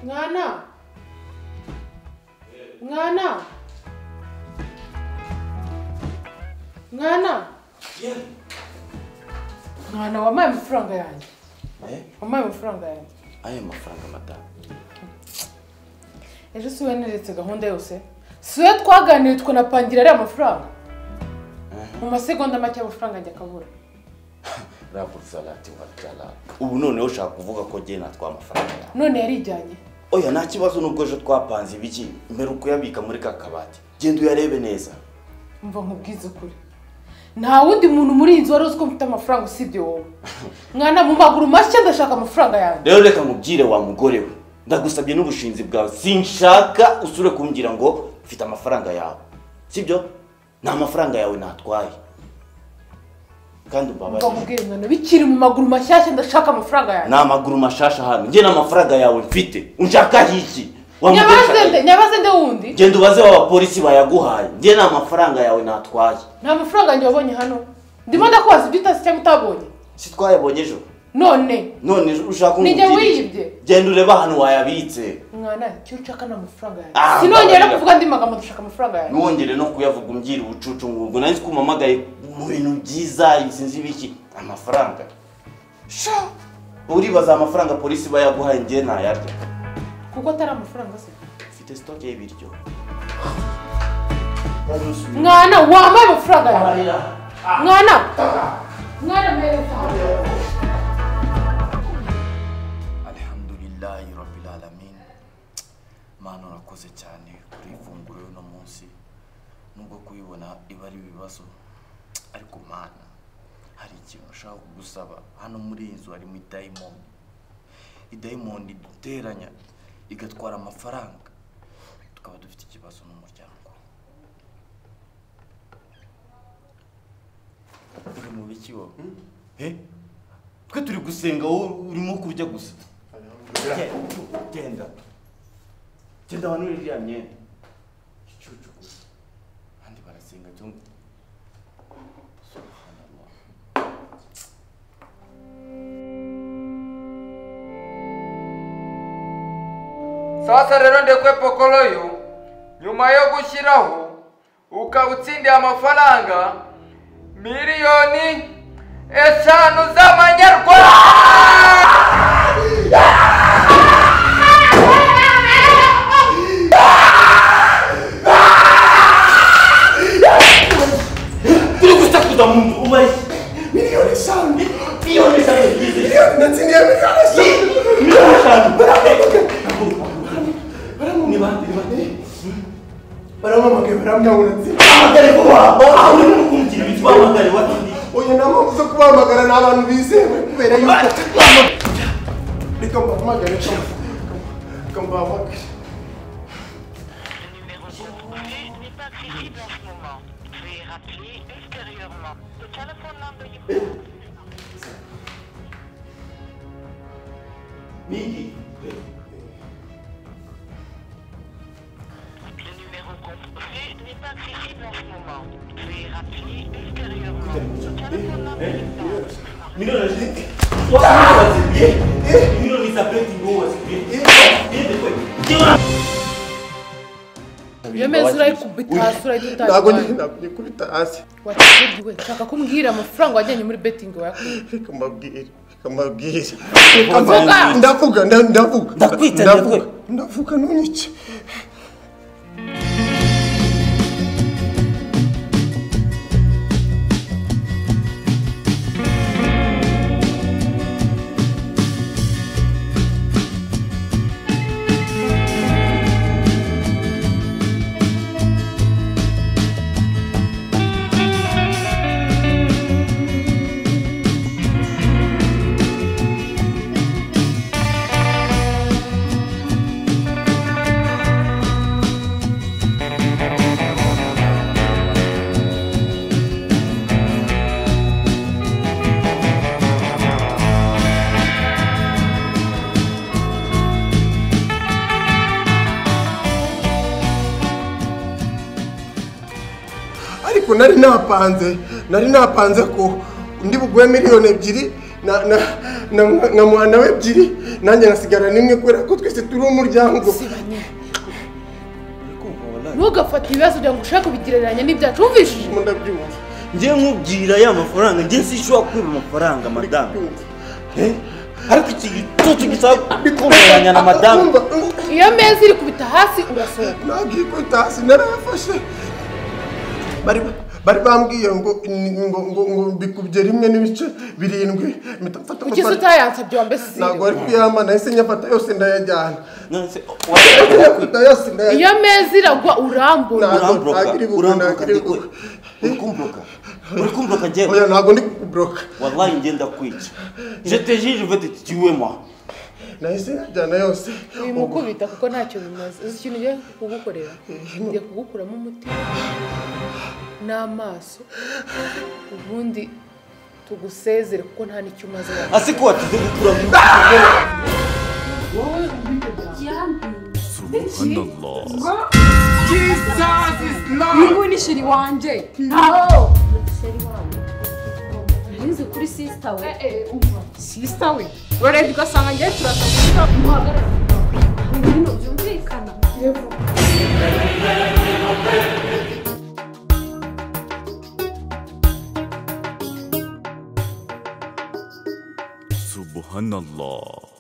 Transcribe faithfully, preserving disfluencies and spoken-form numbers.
Mwana. Mwana. Mwana. Yeah. Mwana wamaye amafaranga yanjye. Eh? Wamaye amafaranga yanjye. Aye amafaranga mata. Ejo siwe neretse gahunda yose. Siwe twaganiriye twanapangira ari amafaranga. Mu masegonda make amafaranga njye akabura. Rabu salati watala. Ubu none ushaka kuvuga ko je natwa amafaranga. None yarijyanye. Oya nta kibazo nubwo ejo twapanze ibiki mbere ukuyabika muri kakabati. Genda uyarebe neza. Umva nkubwize ukuri. Nta wundi muntu muri inzu wari uziko mfite amafaranga usibye wowe. Mwana mu maguru mashya ndashaka amafaranga yanjye. Rero reka nkubwire wa mugore we. Ndagusabye n'ubushinzi bwawe. Sinshaka usure kumbwira ngo mfite amafaranga yawe. Sibyo? Nta mafaranga yawe natwaye. Kandi ubabare. Mbabwire mwana bikiri mu maguru mashyashya ndashaka amafaranga yanjye. Na maguru mashasha hano. Nge na mafaranga yawe mfite. Unshaka hiki? Nyabazende, nyabazende wundi. Genda ubaze wa polisi bayaguhaye. Nge na mafaranga yawe natwaye. Nta mafaranga njye wabonye hano. Ndimo ndakubaza ibyo utasi cyangwa utabonye. Si twayabonye ejo. None. None ushaka umubwire. Nije wiyibye. Genda ureba hano wayabitse. Mwana cyo ushaka na mafaranga yanjye. Sinongera kuvuga ndi magambo dushaka amafaranga yanjye. Nongere no kuyavuga umbwira ubucucu ngubwo nari kumamagaye mu bintu byiza isinzi biki amafaranga. Sha. Uribaza amafaranga polisi bayaguhaye nge ntayarya. Kuko atari amafaranga se. Mfite stock y'ibiryo. Mwana wamaye amafaranga yawe. Mwana. Mwana mereza. Alhamdulillah rabbil alamin. Mana urakoze cyane kuri ifunguro y'uno munsi. Nubwo kuyibona iba ari ibibazo. Ariko mana hari ikintu ushaka kugusaba hano muri inzu hari mu diamond. Diamond duteranya igatwara amafaranga tukaba dufite ikibazo n'umuryango. Uri mu biki wo? Eh? Twe turi gusenga wowe urimo kurya gusa. Genda. Genda hano iriya myenda. Icucu gusa. Andi barasenga cyo. Sasa rero ndekwe pokoloyo nyuma yo gushyiraho ukawutsindiye amafaranga miliyoni eshanu z'amanyarwanda. Turi gusakuza mu ubaye miliyoni eshanu miliyoni eshanu miliyoni natsindiye miliyoni eshanu miliyoni eshanu. Ni bande ni bande. Baramamagaye baramyabonetse. Amagare kuba. Aho uri no kumukira bitwa amagare watindi. Oya namamu zo kubamagara n'abantu bizewe kubera yuko. Reka mbamagare cyane. Kambamagare. Miki. Miliyoni eshanu. Miliyoni sabeti ngo Yemeza urayikubita hasi urayitanga. Ntabwo ntabwo kubita hasi. Wakigiwe nshaka kumbwira amafaranga wajyanye muri betting wayakuye. Reka mbabwire. Reka mbabwire. Ndavuga ndavuga ndavuga. Ndakwita ndavuga. Ndavuga nunyice. Nari napanze nari napanze ko ndi bugwe miliyoni ebyiri na na na na mwana we ebyiri nanjye ngasigara nimwe kubera ko twese turi umuryango. Ntugafate ibibazo byawe ngo ushake kubigereranya n'ibyacu wumvishije. Ndabyumva. Njye nkubwira ya mafaranga njye sinshobora kwiba amafaranga madame. Eh? Ariko iki gitutu gisaba bikomanya na madame. Iyo meza iri kubita hasi urasohoka. Nagiye kubita hasi narayafashe. Bari bari bambwiye ngo ngo ngo ngo bikubye rimwe n'ibice birindwi mitafata amafaranga. Ukisi utayansabye wambese. Ntabwo ari kuyama nahise nyafata yose ndayajyana. Nonse yose ndayajyana. Iyo meza iragwa urambura. Urambura. Urambura. Urikumbuka. Urikumbuka njye. Oya ntabwo ndi kubroka. Wallahi ngenda kwica. Je te jure je vais te tuer moi. Nahise njyana yose. Uyu mukubita kuko ntacyo bimaze. Uzi ikintu ngiye kugukorera? Ngiye kugukuramo umutima n'amaso ubundi tugusezere kuko nta nicyo umaze. Asiko watize gukura mu wowe Subhanallah. Jesus is Lord. Ningu ni shiri wanje. Aho. Shiri wanje. Ninzi kuri sister we. Eh eh umva. Sister we. Wore tugasanga ngiye turasanga muhagarara. Ibintu byumvikana. Yego. Subhanallah.